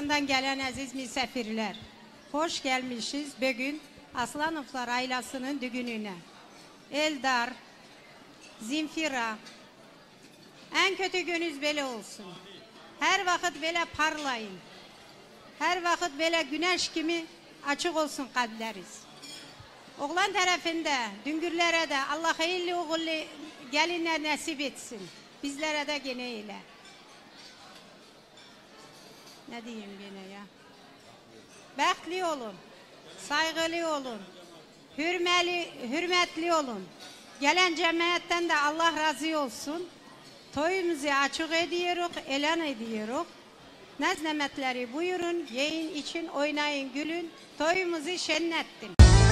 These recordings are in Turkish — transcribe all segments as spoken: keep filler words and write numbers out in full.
Azərbaycandan gələn əziz misafirlər, hoş gelmişiz bugün Aslanovlar ailəsinin düğününe. Eldar, Zinfira, en kötü gününüz böyle olsun. Her vakit böyle parlayın. Her vakit böyle güneş gibi açık olsun kalpleriniz. Oğlan tarafında, düngürlere de Allah hayırlı oğullu gelinler nasip etsin. Bizlere de gene eyle. Ne diyeyim gene ya? Bəxtli olun, saygılı olun, hürmeli, hürmetli olun. Gelen cemiyetten de Allah razı olsun. Toyumuzu açık ediyoruz, elan ediyoruz. Neznemetleri buyurun, yiyin için oynayın, gülün. Toyumuzu şenlettin.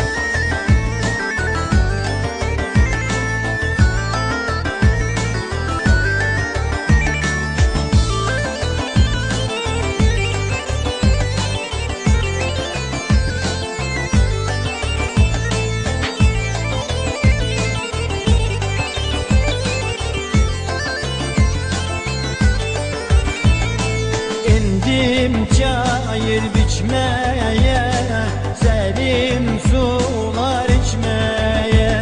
Çayır biçmeye, serin sular içmeye.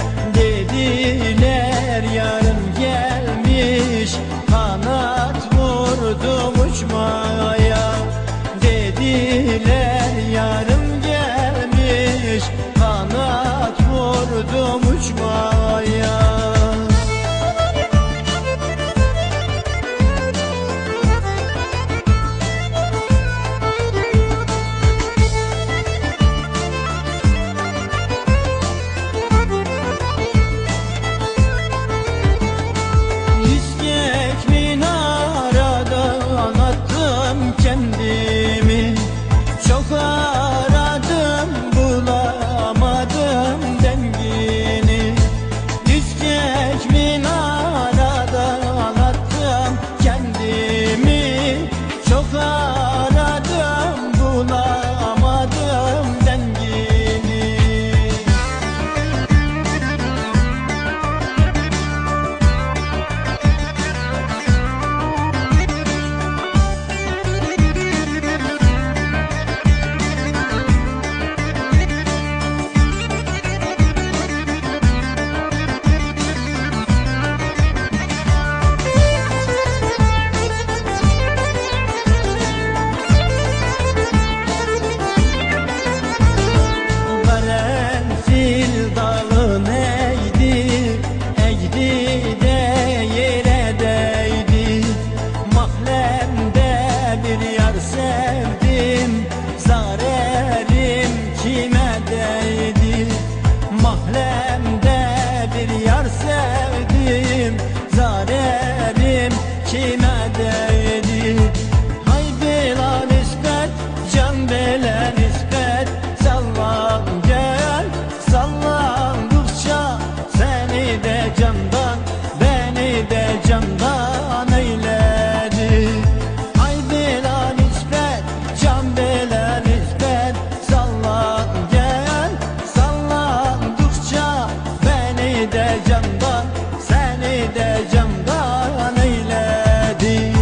Dediler yarın gelmiş, kanat vurdum uçmaya. Dediler yarın gelmiş, kanat vurdum uçmaya. Kendimi çok aradım, bulamadım dengini. Yüzgeç minarada anlattım kendimi. Çok aradım, bulamadım dengini. Mahlemde bir yar sevdim, zarerim kime değdi? Hay bela nispet, can bela nispet, sallan gel, sallandıkça seni de candan, beni de candan eyledi. Hay bela nispet, can bela nispet, sallan gel, sallandıkça beni de candan, seni de candan eyledi.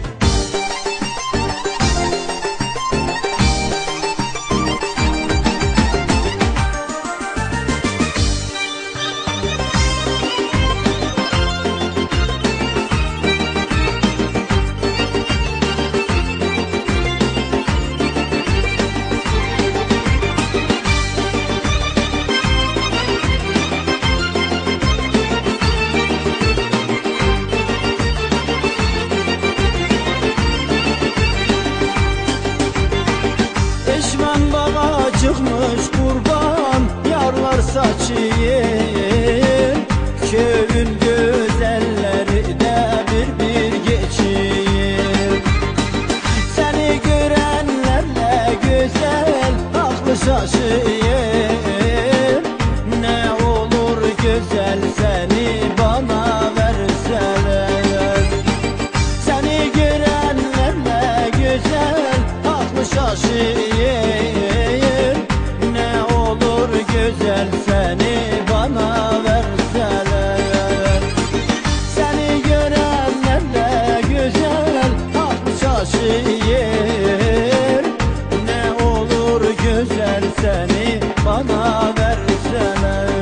Eşmen bana çıkmış kurban, yarlar saçıyır. Köyün güzelleri de bir bir geçir. Seni görenlerle güzel aklı şaşıyır. Ne olur güzel seni bana verseler. Seni görenlerle güzel aklı şaşıyır. Ne olur güzel seni bana verseler. Seni görenlerle güzel aklı şaşıyır. seni bana verseler.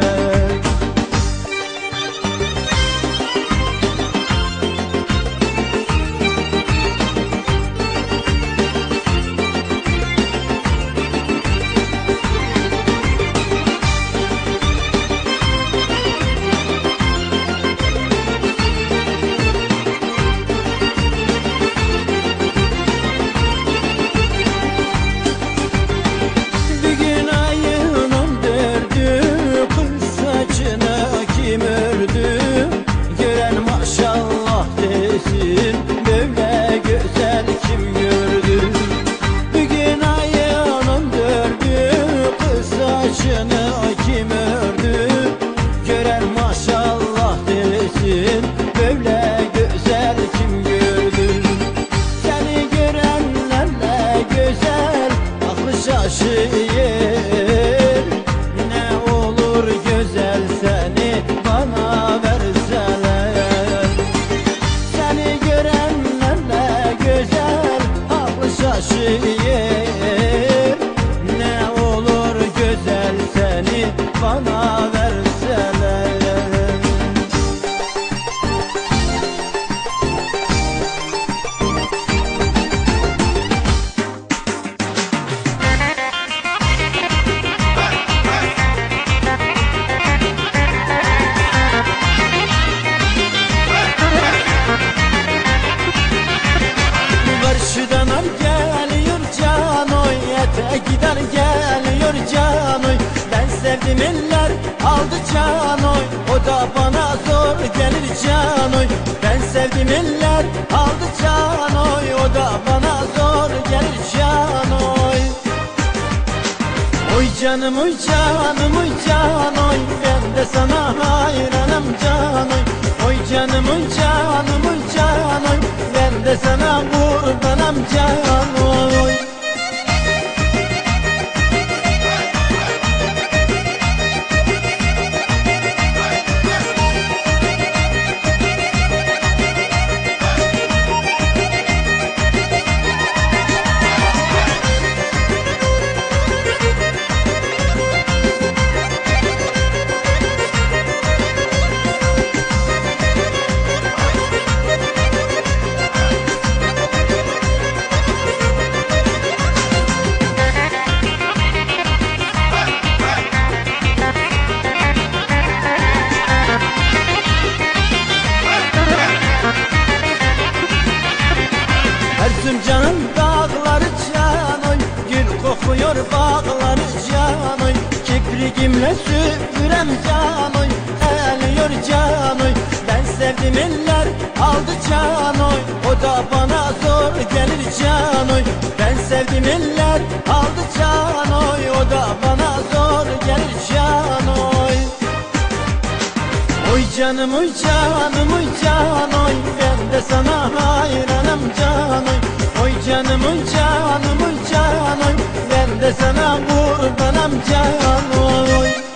Şaşır, ne olur güzel seni bana verseler. Seni görenlerle güzel aklı şaşır, ne olur güzel seni bana verseler. Gider geliyor canoy, ben sevdim eller aldı canoy, o da bana zor gelir canoy. Ben sevdim eller aldı canoy, o da bana zor gelir canoy. Oy canım oy canım oy canoy, ben de sana hayranım canoy. Oy canım oy canım oy canoy, ben de sana kurbanım canoy. Erzincan'ın dağları canoy, gül kokuyor bağları canoy. Kiprikimle süpürem canoy, eliyor canoy. Ben sevdim eller aldı canoy, o da bana zor gelir canoy. Ben sevdim eller aldı canoy, o da bana zor gelir canoy. Oy canım oy canım oy canoy, ben de sana hayranım canoy. Oy canım oy canım oy canoy, ben de sana kurbanım canoy.